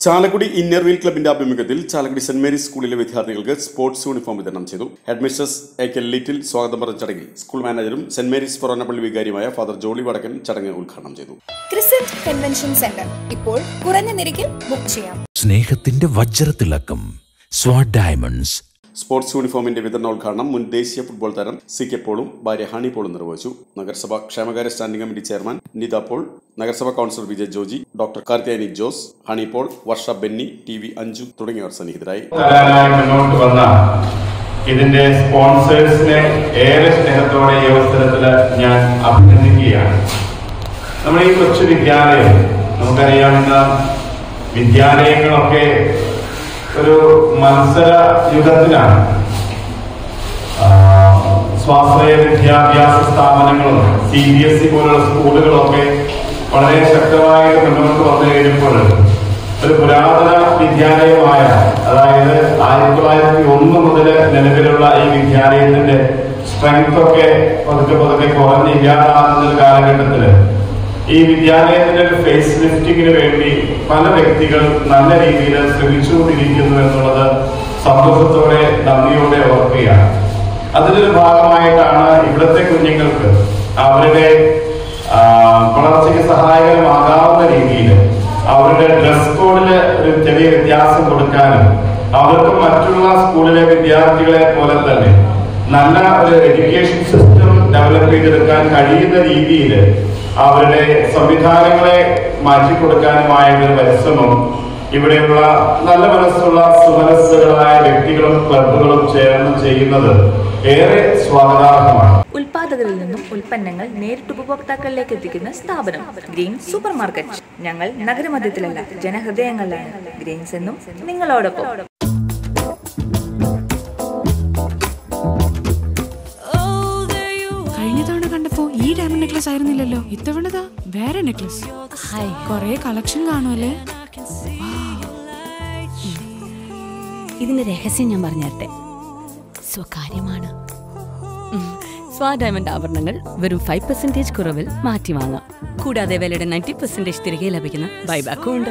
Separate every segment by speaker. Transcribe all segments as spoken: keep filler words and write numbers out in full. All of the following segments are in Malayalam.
Speaker 1: ചാലക്കുടി ഇന്നർവീൽ ക്ലബിന്റെ ആഭിമുഖ്യത്തിൽ ചാലക്കുടി സെന്റ് മേരീസ് സ്കൂളിലെ വിദ്യാർത്ഥികൾക്ക് സ്പോർട്സ് യൂണിഫോം വിതരണം ചെയ്തു. ഹെഡ്മിസ്ട്രസ് എ കെ ലിറ്റിൽ സ്വാഗതം പറഞ്ഞ ചടങ്ങിൽ സ്കൂൾ മാനേജറും സെന്റ് മേരീസ് ഫൊറോനപ്പള്ളി വികാരിയുമായ ഫാദർ ജോളി വടക്കൻ ചടങ്ങ് ഉദ്ഘാടനം ചെയ്തു.
Speaker 2: ക്രിസന്റ് കൺവെൻഷൻ സെന്റർ ഇപ്പോൾ കുറഞ്ഞ നിരക്കിൽ ബുക്ക് ചെയ്യാം.
Speaker 3: സ്നേഹത്തിന്റെ വജ്രത്തിളക്കം സ്വാഡ് ഡയമണ്ട്സ്.
Speaker 1: സ്പോർട്സ് യൂണിഫോമിന്റെ വിതരണോദ്ഘാടനം മുൻ ദേശീയ ഫുട്ബോൾ താരം സി കെ പോളും ഭാര്യ ഹണി പോളും നിർവഹിച്ചു. നഗരസഭ ക്ഷേമകാര്യ standing committee chairman Nitha Paul, നഗരസഭ councillor Vijay Joji, doctor Karthiyani Jose, Honey Paul, Varsha Benny, T V Anju തുടങ്ങിയവർ സന്നിഹിതരായി.
Speaker 4: മുന്നോട്ട് വന്ന ഇതിന്റെ സ്പോൺസേഴ്സിനെ ഏറെ സ്നേഹത്തോടെ ഈ അവസരത്തിൽ ഞാൻ അഭിനന്ദിക്കുകയാണ്. നമ്മുടെ ഈ കൊച്ചു വിദ്യാലയം, നമുക്കറിയാവുന്ന വിദ്യാലയങ്ങളൊക്കെ ഒരു മത്സര യുഗത്തിലാണ്. സ്വാശ്രയ വിദ്യാഭ്യാസ സ്ഥാപനങ്ങളും സി ബി എസ് ഇ പോലുള്ള സ്കൂളുകളൊക്കെ വളരെ ശക്തമായിട്ട് മുന്നോട്ട് വന്നു കഴിഞ്ഞപ്പോൾ ഒരു പുരാതന വിദ്യാലയമായ, അതായത് ആയിരത്തി തൊള്ളായിരത്തി ഒന്ന് മുതൽ നിലവിലുള്ള ഈ വിദ്യാലയത്തിന്റെ സ്ട്രെങ്ത് ഒക്കെ പതുക്കെ പതുക്കെ കുറഞ്ഞ് ഇല്ലാതാകുന്ന ഒരു കാലഘട്ടത്തില് ഈ വിദ്യാലയത്തിന്റെ ഒരു ഫേസ് ലിഫ്റ്റിങ്ങിന് വേണ്ടി പല വ്യക്തികൾ നല്ല രീതിയിൽ ശ്രമിച്ചുകൊണ്ടിരിക്കുന്നു എന്നുള്ളത് സന്തോഷത്തോടെ നന്ദിയോടെ ഓർക്കുകയാണ്. അതിലൊരു ഭാഗമായിട്ടാണ് ഇവിടുത്തെ കുഞ്ഞുങ്ങൾക്ക് അവരുടെ വളർച്ചയ്ക്ക് സഹായകരമാകാവുന്ന രീതിയിൽ അവരുടെ ഡ്രസ് കോഡില് ഒരു ചെറിയ വ്യത്യാസം കൊടുക്കാനും അവർക്ക് മറ്റുള്ള സ്കൂളിലെ വിദ്യാർത്ഥികളെ പോലെ തന്നെ നല്ല ഒരു എഡ്യൂക്കേഷൻ സിസ്റ്റം ഡെവലപ്പ് ചെയ്തെടുക്കാൻ കഴിയുന്ന രീതിയിൽ അവരുടെ സംവിധാനങ്ങളെ മാറ്റിക്കൊടുക്കാനുമായ ഒരു പരിശ്രമം ഇവിടെയുള്ള നല്ല മനസ്സുള്ള സുമനസ്സുകളായ വ്യക്തികളും ക്ലബുകളും ചേർന്ന് ചെയ്യുന്നത് ഏറെ സ്വാഗതാർഹമാണ്.
Speaker 5: ഉൽപാദകരിൽ നിന്നും ഉൽപ്പന്നങ്ങൾ നേരിട്ട് ഉപഭോക്താക്കളിലേക്ക് എത്തിക്കുന്ന സ്ഥാപനം ഗ്രീൻ സൂപ്പർ മാർക്കറ്റ്. ഞങ്ങൾ നഗരമധ്യത്തിലല്ല, ജനഹൃദയങ്ങളിലാണ്. ഗ്രീൻസ് എന്നും നിങ്ങളോടൊപ്പം.
Speaker 6: കഴിഞ്ഞ തവണ കണ്ടപ്പോ ഈ ഡയമണ്ട് നെക്ലസ് ആയിരുന്നില്ലല്ലോ, ഇത്തവണതാ വേറെ നെക്ലസ്. കൊറേ കളക്ഷൻ കാണുമല്ലേ?
Speaker 7: ഇതിന്റെ രഹസ്യം ഞാൻ പറഞ്ഞുതരട്ടെ. സ്വകാര്യമാണ്. സ്വാ ഡയമണ്ട് ആഭരണങ്ങൾ വെറും ഫൈവ് പെർസെന്റേജ് കുറവിൽ മാറ്റി വാങ്ങാം. കൂടാതെ വിലയുടെ നയൻറ്റി പെർസെന്റേജ് തിരികെ ലഭിക്കുന്ന ബൈബാക്കും ഉണ്ട്.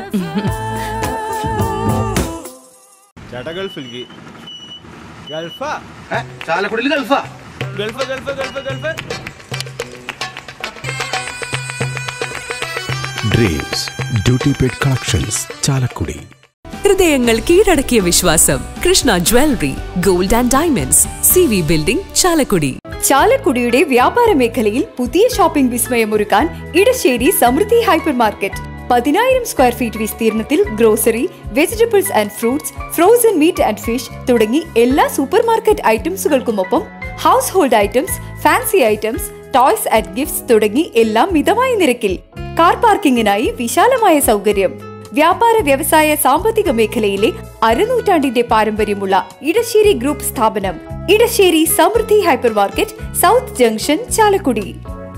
Speaker 3: Dreams duty paid collections Chalakudy.
Speaker 8: ഹൃദയങ്ങൾ കീഴടക്കിയ വിശ്വാസം Krishna jewellery, gold and diamonds, C V building, Chalakudy.
Speaker 2: ചാലക്കുടിയുടെ വ്യാപാര മേഖലയിൽ പുതിയ ഷോപ്പിംഗ് വിസ്മയമൊരുക്കാൻ ഇടശ്ശേരി സമൃദ്ധി ഹൈപ്പർ മാർക്കറ്റ്. പതിനായിരം സ്ക്വയർ ഫീറ്റ് വിസ്തീർണത്തിൽ grocery, vegetables and fruits, frozen meat and fish തുടങ്ങി എല്ലാ സൂപ്പർ മാർക്കറ്റ് ഐറ്റംസുകൾക്കുമൊപ്പം household items, fancy items, toys and gifts തുടങ്ങി എല്ലാം മിതമായ നിരക്കിൽ. കാർ പാർക്കിങ്ങിനായി വിശാലമായ സൗകര്യം. വ്യാപാര വ്യവസായ സാമ്പത്തിക മേഖലയിലെ അരനൂറ്റാണ്ടിന്റെ പാരമ്പര്യമുള്ള ഇടശ്ശേരി ഗ്രൂപ്പ് സ്ഥാപനം Edassery Samruddhi hyper market, south junction, Chalakudy.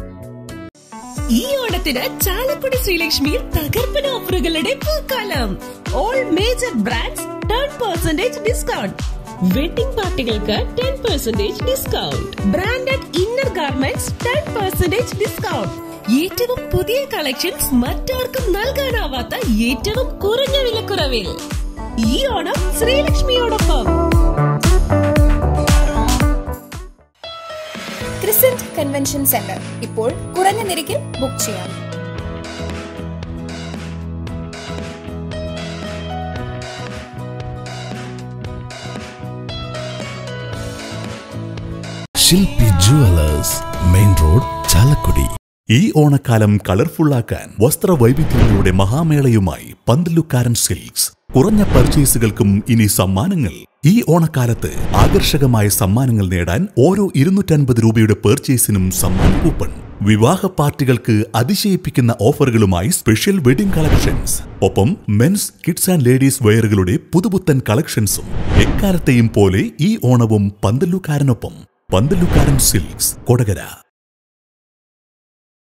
Speaker 8: ഈ ഓണത്തിന് ചാലക്കുടി ശ്രീലക്ഷ്മിയിൽ തകർപ്പൻ ഓഫറുകളുടെ പൂക്കാലം. All major brands ten percentage discount. Wedding പാർട്ടികൾക്ക് ten percentage discount. Branded inner garments ten percentage discount. ഏറ്റവും പുതിയ കളക്ഷൻസ് മറ്റാർക്കും നൽകാനാവാത്ത ഏറ്റവും കുറഞ്ഞ വിലക്കുറവിൽ. ഈ ഓണം ശ്രീലക്ഷ്മിയോടൊപ്പം.
Speaker 2: ക്രിസന്റ് കൺവെൻഷൻ സെന്റർ ഇപ്പോൾ കുറഞ്ഞ നിരക്കിൽ ബുക്ക് ചെയ്യാം.
Speaker 3: ശില്പി ജുവലേഴ്സ്, മെയിൻ റോഡ്, ചാലക്കുടി. ഈ ഓണക്കാലം കളർഫുള്ളാക്കാൻ വസ്ത്രവൈവിധ്യങ്ങളുടെ മഹാമേളയുമായി പന്തലുക്കാരൻ സിൽക്സ്. കുറഞ്ഞ പർച്ചേസുകൾക്കും ഇനി സമ്മാനങ്ങൾ. ഈ ഓണക്കാലത്ത് ആകർഷകമായ സമ്മാനങ്ങൾ നേടാൻ ഓരോ ഇരുന്നൂറ്റൻപത് രൂപയുടെ പർച്ചേസിനും സമ്മാന കൂപ്പൺ. വിവാഹ പാർട്ടികൾക്ക് അതിശയിപ്പിക്കുന്ന ഓഫറുകളുമായി സ്പെഷ്യൽ വെഡിംഗ് കളക്ഷൻസ്. ഒപ്പം മെൻസ്, കിഡ്സ് ആൻഡ് ലേഡീസ് വെയറുകളുടെ പുതുപുത്തൻ കളക്ഷൻസും. എക്കാലത്തെയും പോലെ ഈ ഓണവും പന്തലുക്കാരനൊപ്പം. പന്തലുക്കാരൻ സിൽക്സ്, കൊടകര.